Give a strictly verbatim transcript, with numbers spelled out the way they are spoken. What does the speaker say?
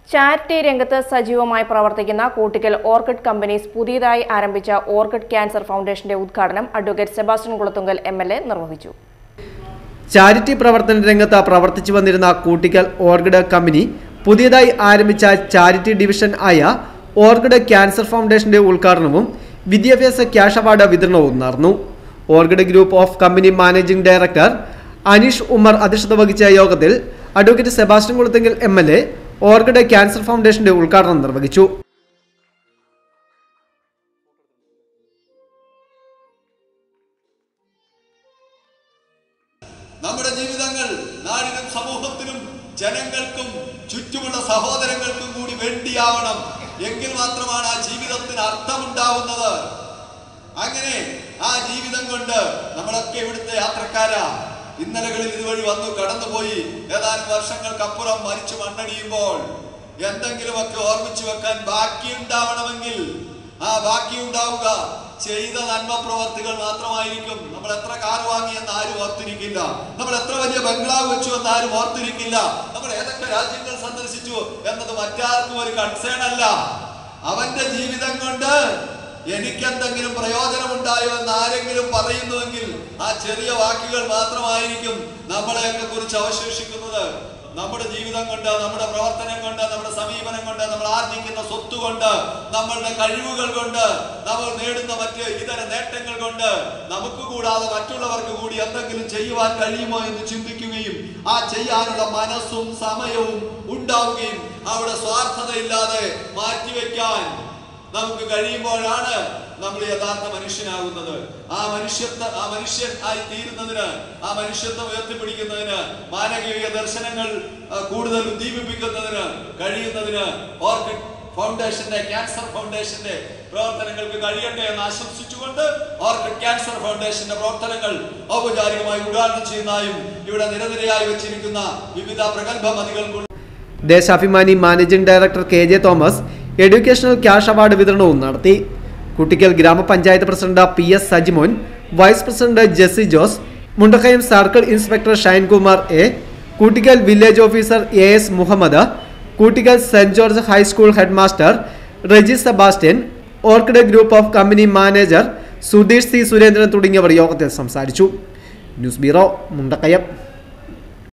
Charity രംഗത്ത് സജീവമായി പ്രവർത്തിക്കുന്ന കൂട്ടിക്കൽ ഓർക്കിഡ് കമ്പനീസ് പുതിയതായി ആരംഭിച്ച ഓർക്കിഡ് ക്യാൻസർ ഫൗണ്ടേഷന്റെ ഉദ്ഘാടനം advocate Sebastian Kulathunkal M L A നിർവഹിച്ചു. ചാരിറ്റി പ്രവർത്തന രംഗത്ത് പ്രവർത്തിച്ചു വന്നിരുന്ന കൂട്ടിക്കൽ ഓർക്കിഡ് കമ്പനി പുതിയതായി ആരംഭിച്ച ചാരിറ്റി ഡിവിഷൻ ആയ ഓർക്കിഡ് ക്യാൻസർ ഫൗണ്ടേഷന്റെ ഉദ്ഘാടനവും വിദ്യാഭ്യാസ ക്യാഷ് അവാർഡ് വിതരണവും നടന്നു. Orchid group of company managing director Aneesh Umar അധ്യക്ഷത വഹിച്ച യോഗത്തിൽ advocate Sebastian Kulathunkal M L A Orchid cancer ഫൗണ്ടേഷന്റെ ഉദ്ഘാടനം നിർവഹിച്ചു. നമ്മുടെ ജീവിതങ്ങൾ നാടിനും സമൂഹത്തിനും ജനങ്ങൾക്കും ചുറ്റുമുള്ള സഹോദരങ്ങൾക്കും കൂടി വേണ്ടിയാവണം. എങ്കിൽ മാത്രമാണ് ആ ജീവിതത്തിന് അർത്ഥമുണ്ടാവുന്നത്. അങ്ങനെ ആ ജീവിതം കൊണ്ട് നമ്മളൊക്കെ ഇവിടുത്തെ യാത്രക്കാരാ. ഇന്നലകളിൽ ഇതുവഴി വന്നു കടന്നുപോയി. ഏതാനും വർഷങ്ങൾക്കപ്പുറം മരിച്ചു മണ്ണടിയുമ്പോൾ എന്തെങ്കിലുമൊക്കെ ഓർമ്മിച്ചു വെക്കാൻ ബാക്കിയുണ്ടാവണമെങ്കിൽ ആ ബാക്കിയുണ്ടാവുക ചെയ്ത നന്മ പ്രവർത്തികൾ മാത്രമായിരിക്കും. നമ്മൾ എത്ര കാർ വാങ്ങി എന്ന് ആരും ഓർത്തിരിക്കില്ല. നമ്മൾ എത്ര വലിയ ബംഗ്ലാവ് വെച്ചു എന്ന് ആരും ഓർത്തിരിക്കില്ല. നമ്മൾ ഏതൊക്കെ രാജ്യങ്ങൾ സന്ദർശിച്ചു എന്നത് മറ്റാർക്കും ഒരു കൺസേൺ അല്ല. അവന്റെ ജീവിതം കൊണ്ട് എനിക്കെന്തെങ്കിലും പ്രയോജനമുണ്ടായോ എന്ന് ആരെങ്കിലും പറയുന്നുവെങ്കിൽ ആ ചെറിയ വാക്കുകൾ മാത്രമായിരിക്കും നമ്മളെയൊക്കെ കുറിച്ച് അവശേഷിക്കുന്നത്. നമ്മുടെ ജീവിതം കൊണ്ട്, നമ്മുടെ പ്രവർത്തനം കൊണ്ട്, നമ്മുടെ സമീപനം കൊണ്ട്, നമ്മൾ ആർജിക്കുന്ന സ്വത്ത് കൊണ്ട്, നമ്മളുടെ കഴിവുകൾ കൊണ്ട്, നമ്മൾ നേടുന്ന മറ്റ് ഇതര നേട്ടങ്ങൾ കൊണ്ട് നമുക്ക് കൂടാതെ മറ്റുള്ളവർക്ക് കൂടി എന്തെങ്കിലും ചെയ്യുവാൻ കഴിയുമോ എന്ന് ചിന്തിക്കുകയും ആ ചെയ്യാനുള്ള മനസ്സും സമയവും ഉണ്ടാവുകയും അവിടെ സ്വാർത്ഥതയില്ലാതെ മാറ്റിവെക്കാൻ നമുക്ക് കഴിയുമ്പോഴാണ് നമ്മൾ യഥാർത്ഥ മനുഷ്യനാകുന്നത്. ആ മനുഷ്യത്വ ആ മനുഷ്യൻ ആയി തീരുന്നതിന്, ആ മനുഷ്യത്വം ഉയർത്തിപ്പിടിക്കുന്നതിന്, മാനവിക ദർശനങ്ങൾ കൂടുതൽ ഉദ്ദീപിപ്പിക്കുന്നതിന് കഴിയുന്നതിന് ഓർക്കിഡ് ഫൗണ്ടേഷന്റെ ക്യാൻസർ ഫൗണ്ടേഷന്റെ പ്രവർത്തനങ്ങൾക്ക് കഴിയട്ടെ എന്ന് ആശംസിച്ചുകൊണ്ട് ഓർക്കിഡ് ക്യാൻസർ ഫൗണ്ടേഷന്റെ പ്രവർത്തനങ്ങൾ ഔപചാരികമായി ഉദ്ഘാടനം ചെയ്യുന്നതായും ഇവിടെ നിരനിരയായി വെച്ചിരിക്കുന്ന വിവിധ പ്രഗത്ഭ മതികൾക്കുള്ള Deshabhimani managing director K J Thomas educational cash award വിതരണവും നടത്തി. കുട്ടിക്കൽ ഗ്രാമപഞ്ചായത്ത് president P S Sajimon, vice president Jessy Jose, Mundakayam circle inspector Shinekumar A, Kuttickal village officer A S Muhammad, Kuttickal saint George high school head master Reji Sebastian, Orchid group of company manager Sudheesh C Surendran തുടങ്ങിയവർ യോഗത്തിൽ സംസാരിച്ചു. News bureau, Mundakayam.